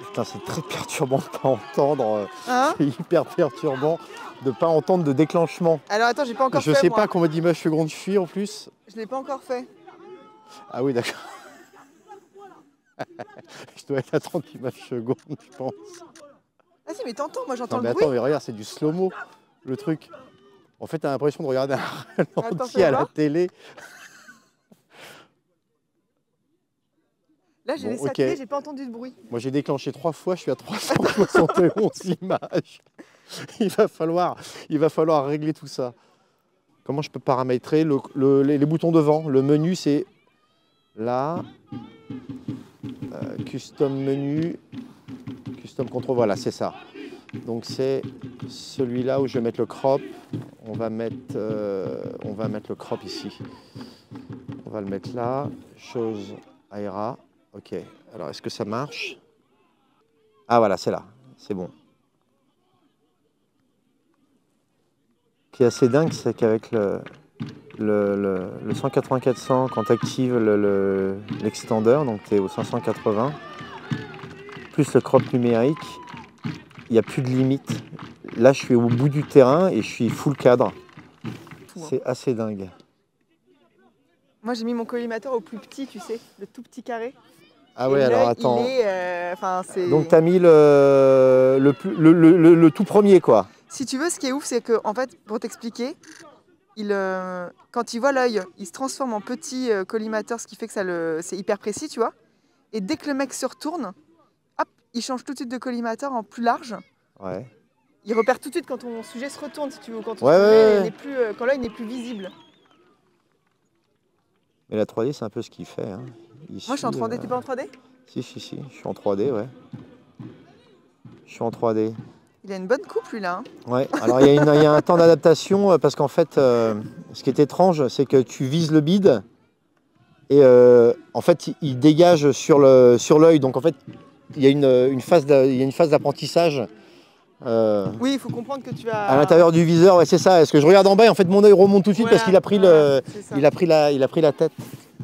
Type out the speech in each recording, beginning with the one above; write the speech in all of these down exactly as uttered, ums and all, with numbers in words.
Putain, c'est très perturbant de pas entendre. Hein? C'est hyper perturbant de pas entendre de déclenchement. Alors attends, j'ai pas encore Je fait. sais moi. pas combien d'images secondes je suis en plus. Je l'ai pas encore fait. Ah oui, d'accord. Je dois être à trente images secondes, je pense. Ah si, mais t'entends, moi j'entends Non, mais le bruit. attends, mais regarde, c'est du slow-mo, le truc. En fait, t'as l'impression de regarder un Attends, entier à la voir. télé. Là, j'ai Bon, laissé la ok. télé, j'ai pas entendu de bruit. Moi, j'ai déclenché trois fois, je suis à trois cent soixante et onze images. Il va falloir, il va falloir régler tout ça. Comment je peux paramétrer le, le, les, les boutons devant? Le menu, c'est là. Euh, custom menu. Custom control, voilà, c'est ça. Donc c'est celui-là où je vais mettre le crop. On va mettre, euh, on va mettre le crop ici. On va le mettre là. Chose Aera. Ok. Alors est-ce que ça marche? Ah voilà, c'est là. C'est bon. Ce qui est assez dingue, c'est qu'avec le, le, le, le cent quatre-vingts quatre cents, quand tu actives l'extender, le, donc tu es au cinq cent quatre-vingts, plus le crop numérique, il n'y a plus de limite. Là, je suis au bout du terrain et je suis full cadre. C'est assez dingue. Moi, j'ai mis mon collimateur au plus petit, tu sais, le tout petit carré. Ah ouais, alors attends. Il est, euh, donc, tu as mis le, le, le, le, le, le tout premier, quoi. Si tu veux, ce qui est ouf, c'est que, en fait, pour t'expliquer, il, euh, quand il voit l'œil, il se transforme en petit euh, collimateur, ce qui fait que ça le, c'est hyper précis, tu vois. Et dès que le mec se retourne, hop, il change tout de suite de collimateur en plus large. Ouais. Il repère tout de suite quand ton sujet se retourne, si tu veux, quand ton ouais, sujet ouais. n'est plus, euh, quand l'œil n'est plus visible. Mais la trois D, c'est un peu ce qu'il fait. Hein. Il Moi, je suis en trois D. Euh... T'es pas en trois D? Si, si, si. Je suis en trois D, ouais. Je suis en trois D. Il a une bonne coupe, lui, là. Hein. Ouais. Alors, il y, y a un temps d'adaptation parce qu'en fait, euh, ce qui est étrange, c'est que tu vises le bide et euh, en fait, il, il dégage sur le sur l'œil. Donc, en fait, il y a une, une phase d'apprentissage. Euh, oui, il faut comprendre que tu as... À l'intérieur du viseur, ouais, c'est ça. Est-ce que je regarde en bas et en fait mon œil remonte tout de suite voilà, parce qu'il a pris voilà, le, il a pris la, il a pris la tête.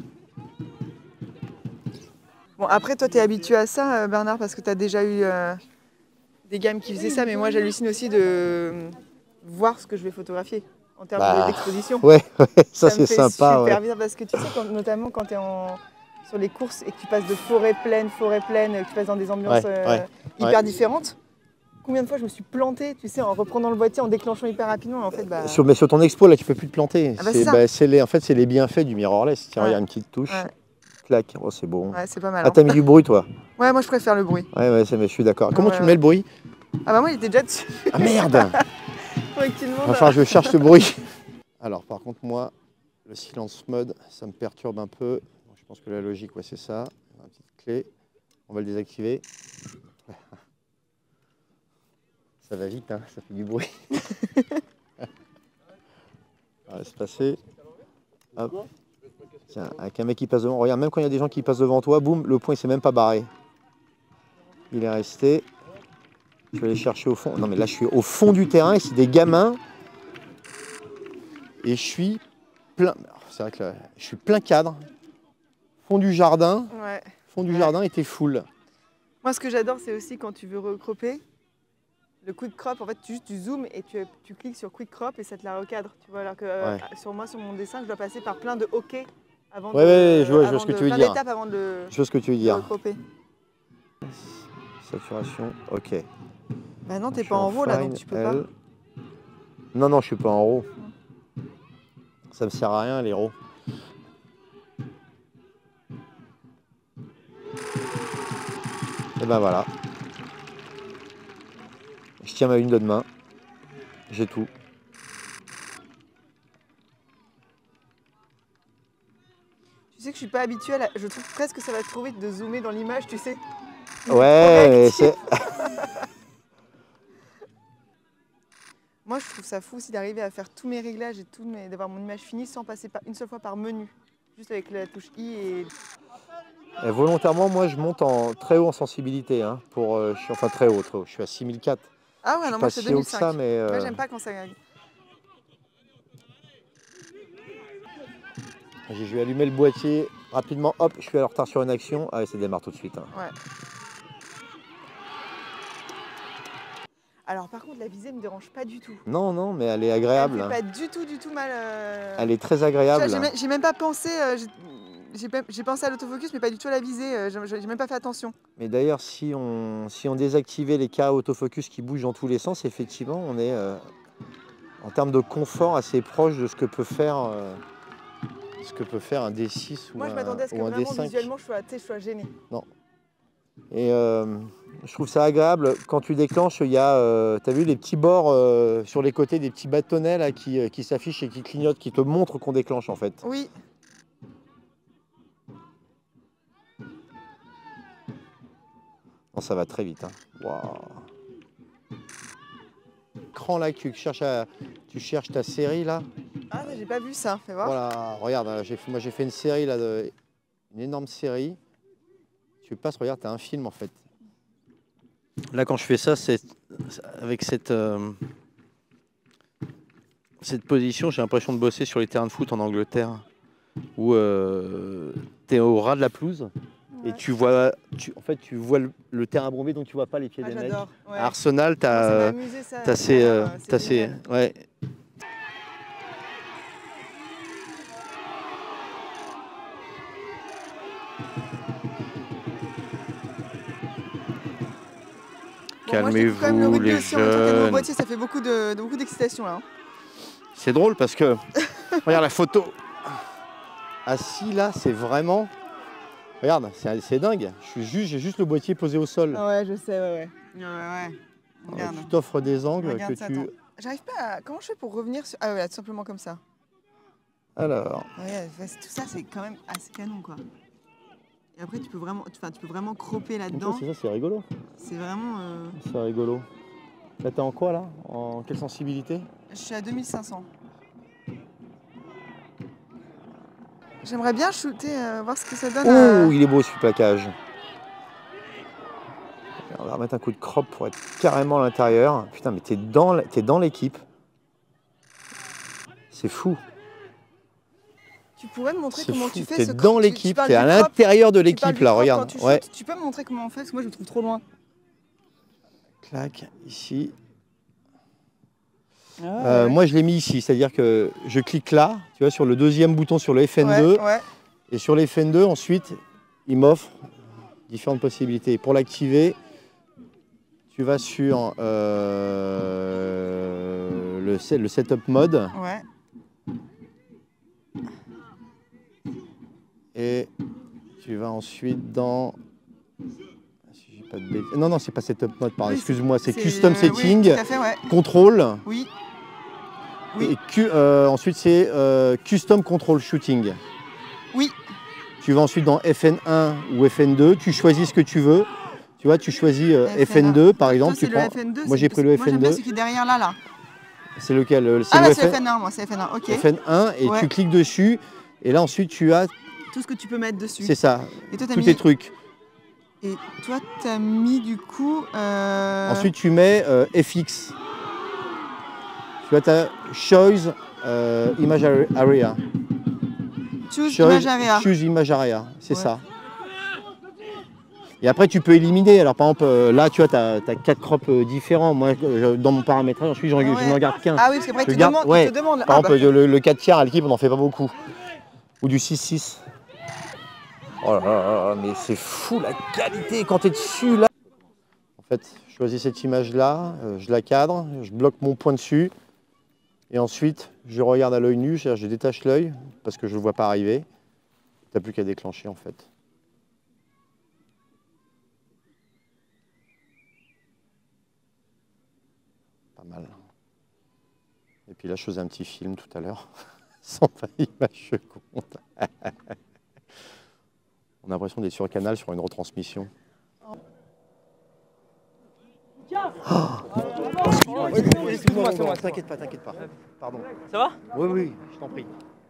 Bon, après, toi, tu es habitué à ça, Bernard, parce que tu as déjà eu euh, des gammes qui faisaient ça, mais moi, j'hallucine aussi de euh, voir ce que je vais photographier en termes bah, d'exposition. Ouais, ouais, ça, ça c'est sympa. Super ouais. bien parce que tu sais, quand, notamment quand tu es en, sur les courses et que tu passes de forêt pleine, forêt pleine, que tu passes dans des ambiances ouais, euh, ouais, hyper ouais. différentes. Combien de fois je me suis plantée, tu sais, en reprenant le boîtier, en déclenchant hyper rapidement, en fait, bah... Sur, mais sur ton expo, là, tu peux plus te planter. Ah bah c'est, bah, c'est les, en fait, c'est les bienfaits du mirrorless. Tiens, il ouais. y a une petite touche. Ouais. Clac, oh, c'est bon. Ouais, c'est pas mal. Ah, t'as mis du bruit, toi? Ouais, moi, je préfère le bruit. Ouais, ouais, c'est, mais je suis d'accord. Comment ouais, tu ouais. mets le bruit? Ah bah moi, il était déjà dessus. Ah merde. Faudrait que tu demandes. Enfin, je cherche le bruit. Alors, par contre, moi, le silence mode, ça me perturbe un peu. Je pense que la logique, ouais, c'est ça. On a une petite clé. On va le désactiver. Ça va vite, hein, ça fait du bruit. On va se passer. Hop. Tiens, avec un mec qui passe devant, regarde, même quand il y a des gens qui passent devant toi, boum, le point il s'est même pas barré. Il est resté. Je vais aller chercher au fond. Non mais là je suis au fond du terrain et c'est des gamins. Et je suis plein. C'est vrai que là, je suis plein cadre. Fond du jardin. Ouais. Fond du ouais. jardin et t'es full. Moi ce que j'adore c'est aussi quand tu veux recroper. Le quick crop, en fait, tu, juste, tu zoomes et tu, tu cliques sur quick crop et ça te la recadre. Tu vois, alors que euh, ouais. sur moi, sur mon dessin, je dois passer par plein de OK avant ouais, de. Ouais, je vois, avant je vois ce que de, tu veux plein dire. d'étapes avant de. Je vois ce que tu veux dire. Recroper. Saturation, OK. Bah non, t'es pas en RAW là, donc tu peux L. pas. Non, non, je suis pas en RAW. Ça me sert à rien les RAW. Et ben voilà. Je tiens ma une de main. J'ai tout. Tu sais que je suis pas habituée à la... Je trouve presque que ça va trop vite de zoomer dans l'image, tu sais. Ouais, c'est... Moi, je trouve ça fou aussi d'arriver à faire tous mes réglages et tout mes... d'avoir mon image finie sans passer par... une seule fois par menu. Juste avec la touche I et... et volontairement, moi, je monte en très haut en sensibilité. Hein, pour, euh, je suis enfin très haut, très haut. Je suis à six mille quatre. Ah ouais, non, moi, c'est deux mille cinq. Ça, mais euh... moi, j'aime pas quand ça... Je vais allumer le boîtier rapidement. Hop, je suis en retard sur une action. Ah, ça démarre tout de suite. Hein. Ouais. Alors par contre, la visée me dérange pas du tout. Non, non, mais elle est Elle agréable. me fait pas du tout, du tout mal. euh. Elle est très Tu vois, agréable. J'ai même, j'ai même pas pensé. euh, j'ai- J'ai pas- j'ai pensé à l'autofocus, mais pas du tout à la visée. euh, J'ai j'ai même pas fait attention. Mais d'ailleurs, si on, si on désactivait les cas autofocus qui bougent dans tous les sens, effectivement, on est euh, en termes de confort assez proche de ce que peut faire, euh, ce que peut faire un D six ou Moi, je un, m'attendais à ce que ou un vraiment D cinq. visuellement, je sois, tu sais, je sois gênée. Et euh, je trouve ça agréable. Quand tu déclenches, il y a, euh, tu as vu les petits bords euh, sur les côtés, des petits bâtonnets là, qui, euh, qui s'affichent et qui clignotent, qui te montrent qu'on déclenche en fait. Oui. Non, ça va très vite. Hein. Waouh. Écran là, tu cherches, à- tu cherches ta série là. Ah, j'ai pas vu ça. Fais voir. Voilà, regarde, j'ai fait- moi j'ai fait une série là, de, une énorme série. Tu passes, regarde, tu as un film en fait. Là, quand je fais ça, c'est avec cette, euh, cette position, j'ai l'impression de bosser sur les terrains de foot en Angleterre, où euh, tu es au ras de la pelouse et Ouais. tu vois, tu, en fait, tu vois le, le terrain bombé, donc tu vois pas les pieds Ah, des mecs. j'adore. Ouais. À Arsenal, tu Moi, ça m'a as, amusé, ça. t'as ces, tout à euh, l'heure, c'est t'as ces, génial. ouais. Bon, moi, je découvre quand même le Calmez-vous rugby les aussi en même temps qu'un nouveau jeunes. boîtier, ça fait beaucoup de, de- beaucoup d'excitation là. hein. C'est drôle parce que, regarde la photo. Assis là, c'est vraiment. Regarde, c'est c'est dingue. Je suis juste, j'ai juste le boîtier posé au sol. Ah ouais, je sais, ouais, ouais. Ouais, ouais. Regarde. Tu t'offres des angles Regarde que ça, tu. attends. J'arrive pas à... Comment je fais pour revenir sur... Ah ouais, tout simplement comme ça. Alors, Ouais, ouais, tout ça, c'est quand même assez canon, quoi. Et après, tu peux vraiment, enfin, tu peux vraiment cropper là-dedans. c'est ça, c'est rigolo. C'est vraiment... euh, C'est rigolo. Là, t'es en quoi là? En quelle sensibilité? Je suis à deux mille cinq cents. J'aimerais bien shooter, euh, voir ce que ça donne. Oh, euh. il est beau ce plaquage. On va remettre un coup de crop pour être carrément à l'intérieur. Putain, mais t'es dans, la- t'es dans l'équipe. C'est fou. Tu pourrais me montrer C'est comment fou. tu fais T'es ce dans crop. Tu- tu l'équipe. parles T'es à du crop, l'intérieur de tu parles l'équipe du là. crop Regarde. quand tu Ouais. shootes. Tu peux me montrer comment on fait parce que moi, je le trouve trop loin. Clac, ici. Ah, Euh, ouais. Moi, je l'ai mis ici, c'est-à-dire que je clique là, tu vois, sur le deuxième bouton sur le F N deux, Ouais, ouais. et sur le F N deux, ensuite, il m'offre différentes possibilités. Pour l'activer, tu vas sur euh, le, set- le setup mode, Ouais. et tu vas ensuite dans. Si j'ai pas de bêtises- Non, non, c'est pas setup mode, pardon. Oui, Excuse-moi, c'est C'est- custom oui, setting, tout à fait, ouais. contrôle. Oui. Oui. Et Q- euh, ensuite, c'est euh, custom control shooting. Oui. Tu vas ensuite dans F N un ou F N deux, tu choisis ce que tu veux. Tu vois, tu choisis euh, F N deux par exemple. Toi, c'est Tu le prends... F N deux. Moi, c'est- j'ai pris le Moi, j'aime F N bien deux. celui qui est derrière là, là. C'est lequel? euh, Ah, bah, le c'est F N... F N un, moi, c'est F N un, ok. F N un et Ouais. tu cliques dessus. Et là, ensuite, tu as. Tout ce que tu peux mettre dessus. C'est ça, Et toi, t'as tous mis... tes trucs. Et toi, t'as mis du coup. Euh... Ensuite, tu mets euh, F X. Tu vois, tu as Choose euh, Image Area. Choose Choose Image Area. Choose Image Area, c'est Ouais. ça. Et après, tu peux éliminer. Alors, par exemple, euh, là, tu vois, tu as, quatre crops euh, différents. Moi, je- dans mon paramétrage, ensuite, j'en Ah ouais. je n'en garde qu'un. Ah oui, parce qu'après, Je il te garde- demande. ouais. Il te demande. Par Ah, exemple, bah, le, le quatre tiers à l'équipe, on n'en fait pas beaucoup. Ou du six six. Oh là là là, mais c'est fou la qualité quand tu es dessus là. En fait, je choisis cette image-là, euh, je la cadre, je bloque mon point dessus. Et ensuite, je regarde à l'œil nu, c'est-à-dire je détache l'œil parce que je ne le vois pas arriver. Tu n'as plus qu'à déclencher en fait. Pas mal. Et puis là, je faisais un petit film tout à l'heure. Sans failli image compte. On a l'impression d'être sur le canal sur une retransmission. Oh, excuse-moi, excuse-moi, t'inquiète pas, t'inquiète pas. Pardon. Ça va? Oui, oui, je t'en prie.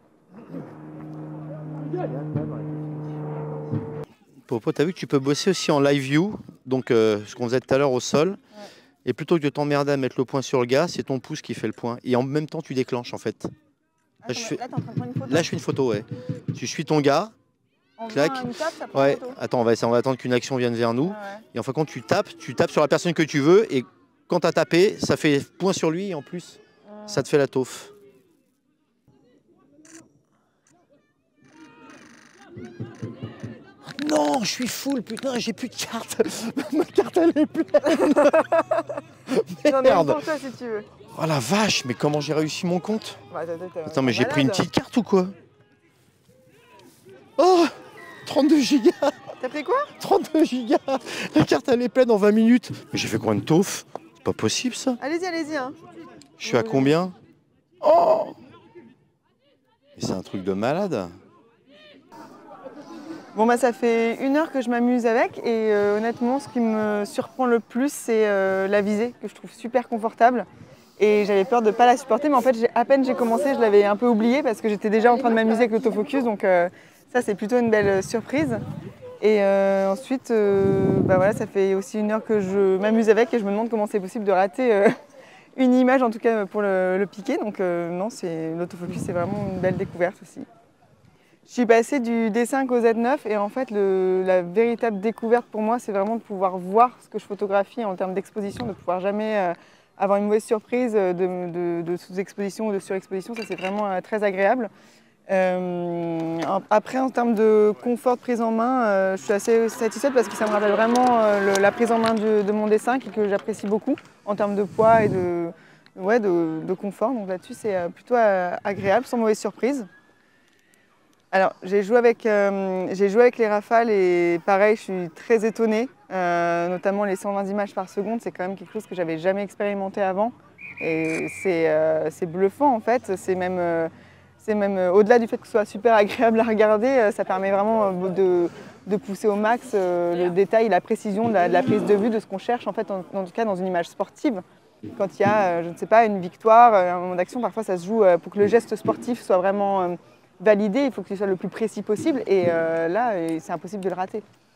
Popo, t'as vu que tu peux bosser aussi en live view, donc euh, ce qu'on faisait tout à l'heure au sol. Ouais. Et plutôt que de t'emmerder à mettre le point sur le gars, c'est ton pouce qui fait le point. Et en même temps, tu déclenches en fait. Ah, Là, je fais... là, t'es en train de prendre une photo. Là, je fais une photo, ouais. Tu suis ton gars. On clac. Une tape, ça Ouais. photo. Attends, on va, essayer, on va attendre qu'une action vienne vers nous. Ah ouais. Et enfin, quand tu tapes, tu tapes sur la personne que tu veux et quand tu as tapé, ça fait point sur lui et en plus, ça te fait la taufe. Non, je suis full, putain, j'ai plus de cartes. Ma carte, elle est pleine. J'en ai une Merde. pour toi si tu veux. Oh la vache, mais comment j'ai réussi mon compte? Bah, t'as- t'as- Attends, mais t'es j'ai pris une malade. petite carte ou quoi? Oh, trente-deux gigas. T'as pris quoi? trente-deux gigas. La carte, elle est pleine en vingt minutes. Mais j'ai fait combien de taufe? C'est pas possible, ça. Allez-y, allez-y. Hein. Je suis à combien? Oh! Mais c'est un truc de malade. Bon bah ça fait une heure que je m'amuse avec et euh, honnêtement ce qui me surprend le plus c'est euh, la visée que je trouve super confortable et j'avais peur de ne pas la supporter mais en fait j'ai- à peine j'ai commencé je l'avais un peu oublié parce que j'étais déjà en train de m'amuser avec l'autofocus donc euh, ça c'est plutôt une belle surprise et euh, ensuite euh, bah voilà ça fait aussi une heure que je m'amuse avec et je me demande comment c'est possible de rater euh, une image en tout cas pour le, le piquer donc euh, non c'est l'autofocus c'est vraiment une belle découverte aussi. Je suis passée du D cinq au Z neuf et en fait le- la véritable découverte pour moi c'est vraiment de pouvoir voir ce que je photographie en termes d'exposition, de pouvoir jamais euh, avoir une mauvaise surprise de, de- de sous-exposition ou de surexposition, ça c'est vraiment euh, très agréable. Euh, en- après en termes de confort de prise en main, euh, je suis assez satisfaite parce que ça me rappelle vraiment euh, le- la prise en main du- de mon D cinq et que j'apprécie beaucoup en termes de poids et de, ouais, de, de confort, donc là-dessus c'est euh, plutôt euh, agréable, sans mauvaise surprise. Alors, j'ai joué, avec, euh, j'ai joué avec les rafales et pareil, je suis très étonnée, euh, notamment les cent vingt images par seconde, c'est quand même quelque chose que j'avais jamais expérimenté avant. Et c'est euh, c'est bluffant en fait, c'est même, euh, c'est même euh, au-delà du fait que ce soit super agréable à regarder, euh, ça permet vraiment euh, de, de pousser au max euh, le détail, la précision de la, de la prise de vue de ce qu'on cherche en fait, en, en tout cas dans une image sportive. Quand il y a, euh, je ne sais pas, une victoire, euh, un moment d'action, parfois ça se joue euh, pour que le geste sportif soit vraiment... Euh, validé, il faut que ce soit le plus précis possible et euh, là, c'est impossible de le rater.